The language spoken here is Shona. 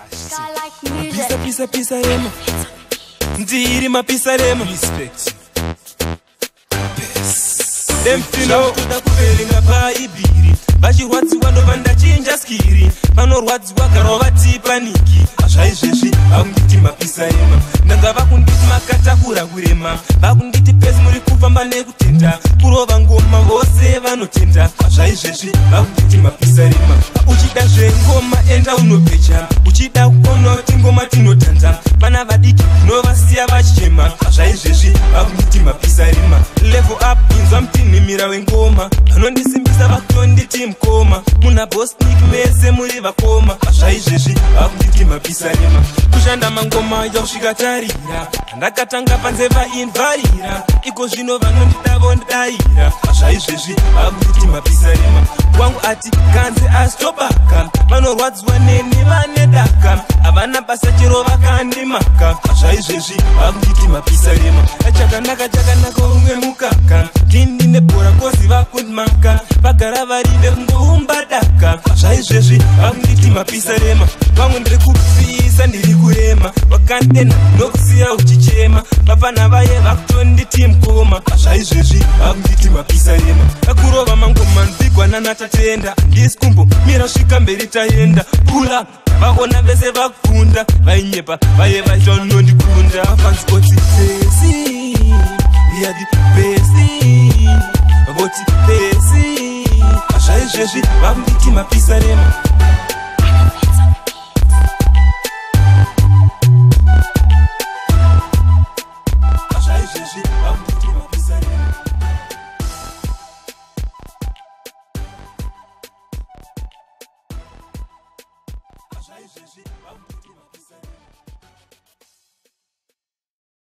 Pisa rema ndiri mapisa rema respect Demfino kuda kuverenga bhaibheri vachirwadziwa ndobva ndachinja skiri vanorwadziwa garova tipaniki zvaizvezvi vakunditi mapisa rema ndanga vakunditi makatakura kurema vakunditi pesi muri kufamba nekutenda kurova ngoma vose vanotenda zvaizvezvi vakunditi mapisa rema uchida zvengoma enda unopecha uchida kuona kuti ngoma tinotanda vana vadiki novasiya vachichema zvaizvezvi vakunditi mapisa rema level up inzwa mutinhimira wengoma vanondisimbisa vakutonditi mukoma muna bosnik mese muri vakoma zvaizvezvi vakunditi mapisa rema kushanda mangoma yausvika tarira ndakatanga panze vainvarira iko zvino vanondida vondidaira zvaizvezvi vakunditi mapisa rema wangu ati ganze asitobaka vanorwadziwa neni vanedaka havana basa chero vakandimaka zvaizvezvi vakunditi mapisa rema chakanaka umwe mukaka kindi nebhora kozi vakundimaka vagara varive kungoumbadaka zvaizvezvi vakunditi mapisa rema vamwe ndiri kupisa ndiri kurema vakandena nokusiya uchichema vapana vaye vakutonditi mukoma zvaizvezvi vakunditi mapisa rema akurova mangoma nzigwana tatenda ndisi kumbo mira svika mberi taenda pula vaona vese vakunda vainyepa vaye vaizvanondikunda vanzikoti pesi yadi pesi voti pesi zvaizvezvi vakunditi mapisa rema zvaizvezvi vakunditi mapisa rema zvaizvezvi vakunditi